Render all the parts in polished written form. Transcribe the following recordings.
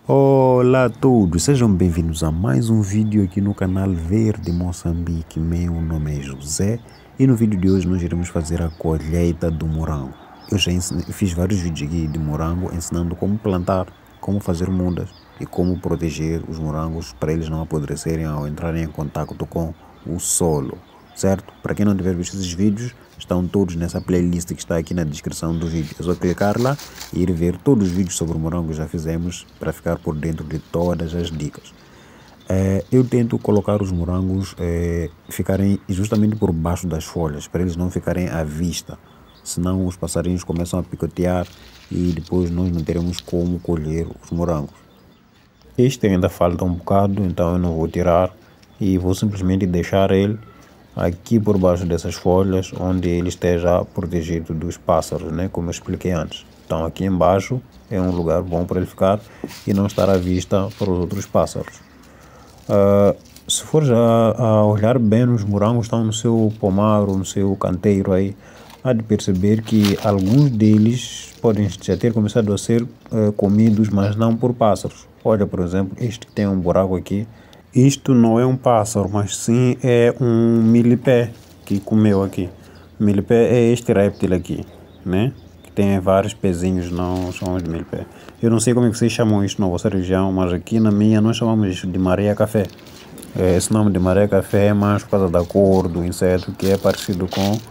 Olá a todos, sejam bem-vindos a mais um vídeo aqui no canal Verde Moçambique. Meu nome é José e no vídeo de hoje nós iremos fazer a colheita do morango. Eu já fiz vários vídeos aqui de morango ensinando como plantar, como fazer mudas e como proteger os morangos para eles não apodrecerem ao entrarem em contato com o solo, certo? Para quem não tiver visto esses vídeos, estão todos nessa playlist que está aqui na descrição do vídeo. É só clicar lá e ir ver todos os vídeos sobre o morango que já fizemos para ficar por dentro de todas as dicas. Eu tento colocar os morangos ficarem justamente por baixo das folhas, para eles não ficarem à vista, senão os passarinhos começam a picotear e depois nós não teremos como colher os morangos. Este ainda falta um bocado, então eu não vou tirar e vou simplesmente deixar ele aqui por baixo dessas folhas, onde ele esteja protegido dos pássaros, né? Como eu expliquei antes. Então aqui embaixo é um lugar bom para ele ficar e não estar à vista para os outros pássaros. Se for já a olhar bem, os morangos estão no seu pomar ou no seu canteiro aí, há de perceber que alguns deles podem já ter começado a ser comidos, mas não por pássaros. Olha, por exemplo, este que tem um buraco aqui. Isto não é um pássaro, mas sim é um milipé que comeu aqui. Milipé é este réptil aqui, né? Que tem vários pezinhos, não chamamos de milipé. Eu não sei como é que vocês chamam isto na vossa região, mas aqui na minha nós chamamos isto de mareia-café. Esse nome de mareia-café é mais por causa da cor do inseto, que é parecido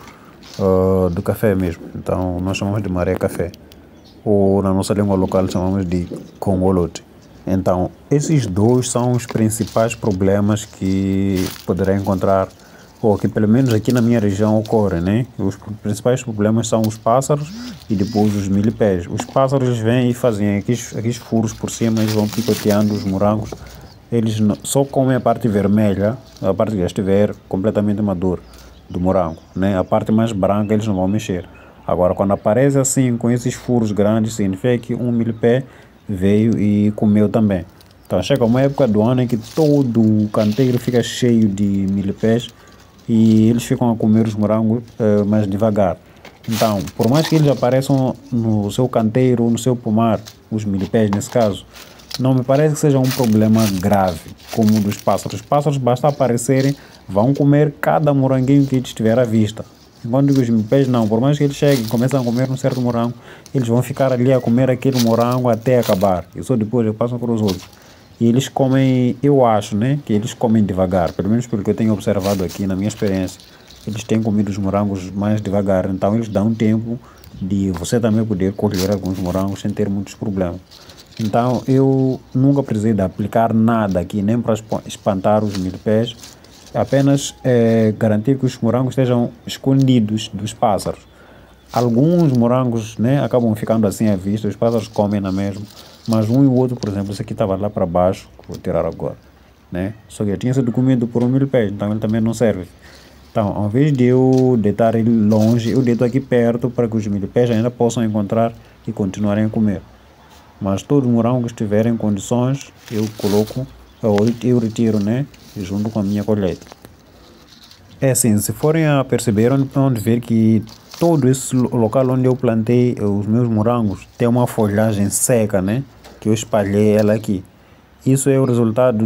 com do café mesmo. Então nós chamamos de mareia-café. Ou na nossa língua local chamamos de congolote. Então, esses dois são os principais problemas que poderá encontrar, ou que pelo menos aqui na minha região ocorrem, né? Os principais problemas são os pássaros e depois os milipés. Os pássaros vêm e fazem aqueles furos por cima, eles vão picoteando os morangos. Eles só comem a parte vermelha, a parte que já estiver completamente madura do morango, né? A parte mais branca eles não vão mexer. Agora, quando aparece assim, com esses furos grandes, significa que um milipé veio e comeu também. Então chega uma época do ano em que todo o canteiro fica cheio de milipés e eles ficam a comer os morangos mais devagar. Então, por mais que eles apareçam no seu canteiro ou no seu pomar, os milipés nesse caso, não me parece que seja um problema grave como o dos pássaros. Os pássaros, basta aparecerem, vão comer cada moranguinho que estiver à vista. Enquanto que os milipés não, por mais que eles cheguem e começam a comer um certo morango, eles vão ficar ali a comer aquele morango até acabar. E só depois eles passam para os outros. E eles comem, eu acho, né, que eles comem devagar, pelo menos pelo que eu tenho observado aqui na minha experiência. Eles têm comido os morangos mais devagar, então eles dão tempo de você também poder colher alguns morangos sem ter muitos problemas. Então eu nunca precisei de aplicar nada aqui, nem para espantar os milipés. Apenas garantir que os morangos estejam escondidos dos pássaros. Alguns morangos, né, acabam ficando assim à vista, os pássaros comem na mesma, mas um e o outro, por exemplo, esse aqui estava lá para baixo, vou tirar agora, né? Só que já tinha sido comido por um milipé, então ele também não serve. Então, ao invés de eu deitar ele longe, eu deito aqui perto para que os milipés ainda possam encontrar e continuarem a comer. Mas todos os morangos que estiverem em condições, eu coloco, eu retiro, né, junto com a minha colheita. É assim, se forem a perceber, vão ver que todo esse local onde eu plantei os meus morangos tem uma folhagem seca, né, que eu espalhei ela aqui. Isso é o resultado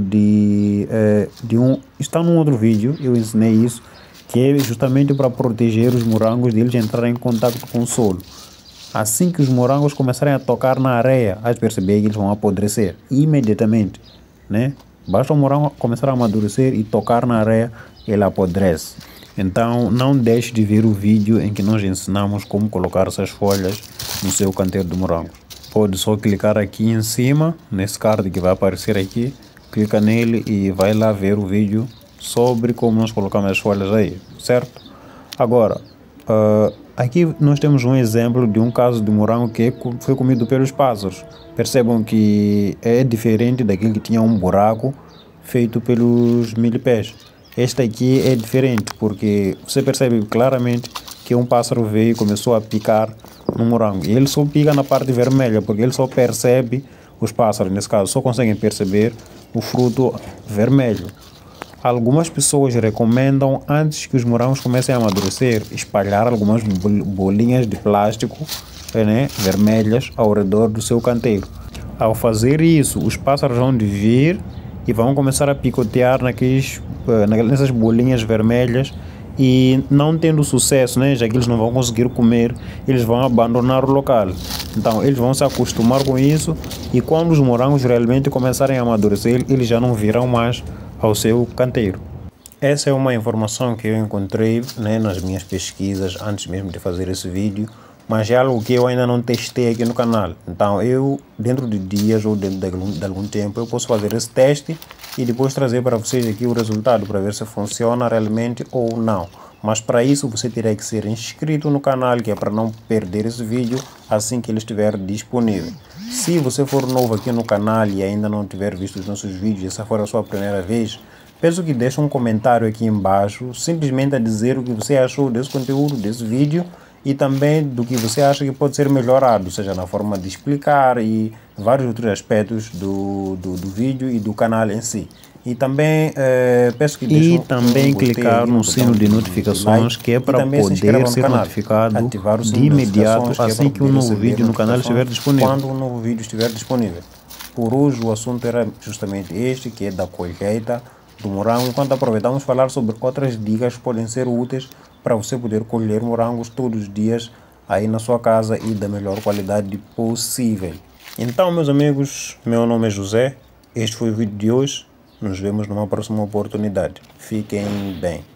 está num outro vídeo, eu ensinei isso, que é justamente para proteger os morangos de eles entrarem em contato com o solo. Assim que os morangos começarem a tocar na areia, a perceber que eles vão apodrecer imediatamente, né? Basta o morango começar a amadurecer e tocar na areia, ele apodrece. Então não deixe de ver o vídeo em que nós ensinamos como colocar essas folhas no seu canteiro de morangos. Pode só clicar aqui em cima, nesse card que vai aparecer aqui, clica nele e vai lá ver o vídeo sobre como nós colocamos as folhas aí, certo? Agora, aqui nós temos um exemplo de um caso de morango que foi comido pelos pássaros. Percebam que é diferente daquele que tinha um buraco feito pelos milipés. Este aqui é diferente porque você percebe claramente que um pássaro veio e começou a picar no morango. E ele só pica na parte vermelha porque ele só percebe, os pássaros nesse caso, só conseguem perceber o fruto vermelho. Algumas pessoas recomendam, antes que os morangos comecem a amadurecer, espalhar algumas bolinhas de plástico, né, vermelhas ao redor do seu canteiro. Ao fazer isso, os pássaros vão vir e vão começar a picotear nessas bolinhas vermelhas e, não tendo sucesso, né, já que eles não vão conseguir comer, eles vão abandonar o local. Então eles vão se acostumar com isso e quando os morangos realmente começarem a amadurecer, eles já não virão mais ao seu canteiro. Essa é uma informação que eu encontrei, né, nas minhas pesquisas antes mesmo de fazer esse vídeo, mas é algo que eu ainda não testei aqui no canal. Então eu, dentro de dias ou dentro de algum tempo, eu posso fazer esse teste e depois trazer para vocês aqui o resultado para ver se funciona realmente ou não. Mas para isso você terá que ser inscrito no canal, que é para não perder esse vídeo assim que ele estiver disponível. Se você for novo aqui no canal e ainda não tiver visto os nossos vídeos, essa for a sua primeira vez, peço que deixe um comentário aqui embaixo, simplesmente a dizer o que você achou desse conteúdo, desse vídeo, e também do que você acha que pode ser melhorado, seja na forma de explicar e vários outros aspectos do vídeo e do canal em si. E também peço que deixe clicar no sino de notificações, que é para poder ser notificado de imediato assim que um novo vídeo no canal estiver disponível. Quando um novo vídeo estiver disponível. Por hoje o assunto era justamente este, que é da colheita do morango, enquanto aproveitamos falar sobre outras dicas que podem ser úteis para você poder colher morangos todos os dias aí na sua casa e da melhor qualidade possível. Então, meus amigos, meu nome é José, este foi o vídeo de hoje, nos vemos numa próxima oportunidade. Fiquem bem.